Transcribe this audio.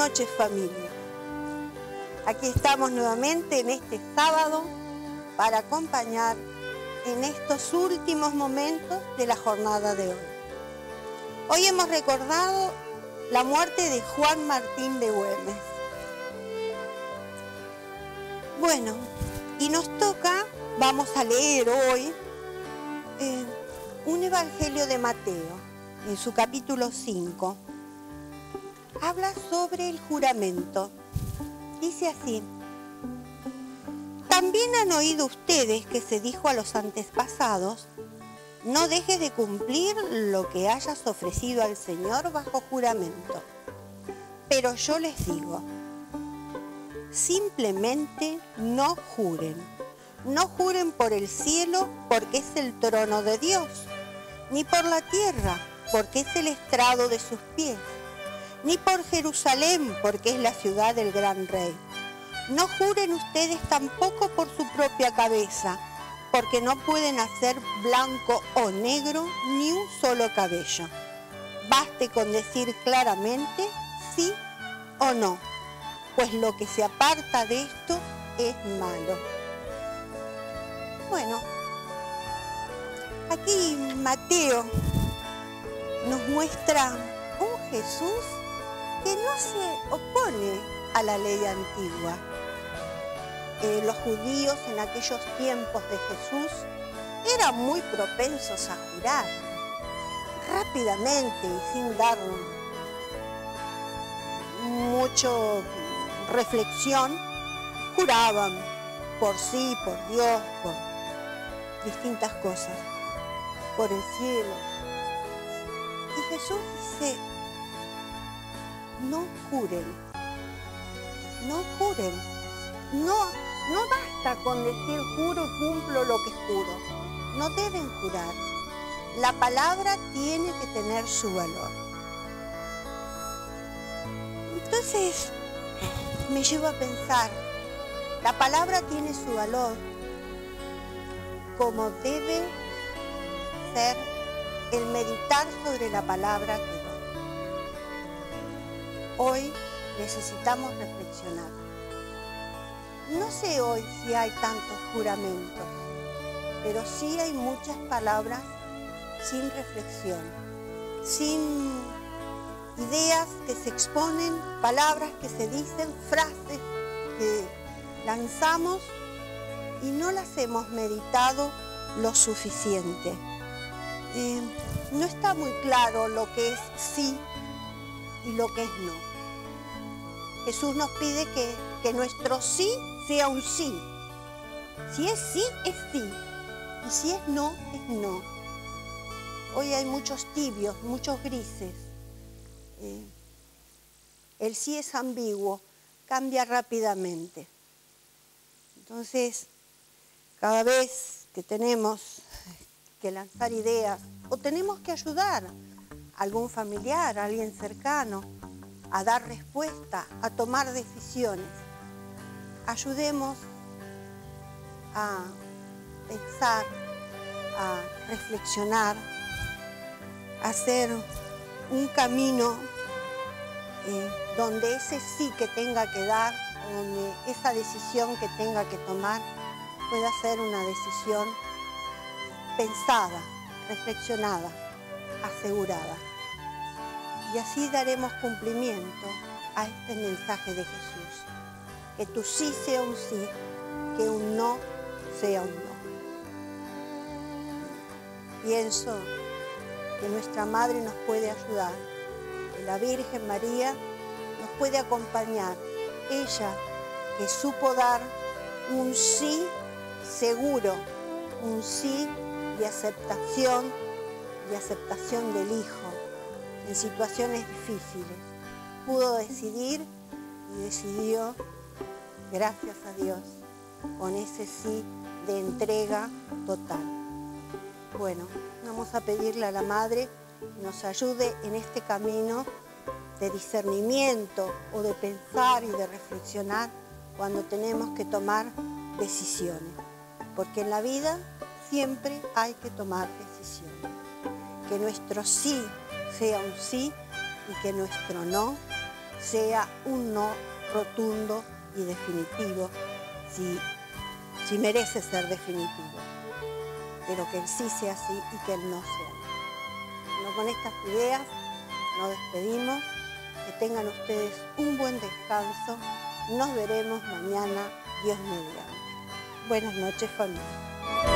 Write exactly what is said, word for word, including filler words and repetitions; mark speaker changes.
Speaker 1: noches, familia. Aquí estamos nuevamente en este sábado para acompañar en estos últimos momentos de la jornada de hoy. Hoy hemos recordado la muerte de Juan Martín de Güemes. Bueno, y nos toca, vamos a leer hoy eh, un evangelio de Mateo, en su capítulo cinco. Habla sobre el juramento. Dice así: también han oído ustedes que se dijo a los antepasados: no dejes de cumplir lo que hayas ofrecido al Señor bajo juramento. Pero yo les digo, simplemente no juren. No juren por el cielo, porque es el trono de Dios, ni por la tierra, porque es el estrado de sus pies, ni por Jerusalén, porque es la ciudad del gran rey. No juren ustedes tampoco por su propia cabeza, porque no pueden hacer blanco o negro ni un solo cabello. Baste con decir claramente sí o no, pues lo que se aparta de esto es malo. Bueno, aquí Mateo nos muestra un Jesús que no se opone a la ley antigua. Eh, los judíos en aquellos tiempos de Jesús eran muy propensos a jurar. Rápidamente y sin dar mucho reflexión, juraban por sí, por Dios, por distintas cosas, por el cielo. Y Jesús dice: no juren, no juren, no, no basta con decir juro y cumplo lo que juro, no deben jurar. La palabra tiene que tener su valor. Entonces me llevo a pensar, la palabra tiene su valor como debe ser el meditar sobre la palabra que doy. Hoy necesitamos reflexionar. No sé hoy si hay tantos juramentos, pero sí hay muchas palabras sin reflexión, sin ideas que se exponen, palabras que se dicen, frases que lanzamos y no las hemos meditado lo suficiente. Eh, no está muy claro lo que es sí y lo que es no. Jesús nos pide que, que nuestro sí sea un sí. Si es sí, es sí. Y si es no, es no. Hoy hay muchos tibios, muchos grises. Eh, el sí es ambiguo, cambia rápidamente. Entonces, cada vez que tenemos que lanzar ideas o tenemos que ayudar a algún familiar, a alguien cercano, a dar respuesta, a tomar decisiones, ayudemos a pensar, a reflexionar, a hacer un camino eh, donde ese sí que tenga que dar, donde esa decisión que tenga que tomar pueda ser una decisión pensada, reflexionada, asegurada. Y así daremos cumplimiento a este mensaje de Jesús. Que tu sí sea un sí, que un no sea un no. Pienso que nuestra Madre nos puede ayudar, que la Virgen María nos puede acompañar. Ella que supo dar un sí seguro, un sí de aceptación, de aceptación del Hijo en situaciones difíciles. Pudo decidir y decidió, gracias a Dios, con ese sí de entrega total. Bueno, vamos a pedirle a la Madre que nos ayude en este camino de discernimiento o de pensar y de reflexionar cuando tenemos que tomar decisiones. Porque en la vida siempre hay que tomar decisiones. Que nuestro sí sea un sí y que nuestro no sea un no rotundo y definitivo, si, si merece ser definitivo, pero que el sí sea sí y que el no sea no. Bueno, con estas ideas nos despedimos, que tengan ustedes un buen descanso, nos veremos mañana, Dios mediante. Buenas noches, familia.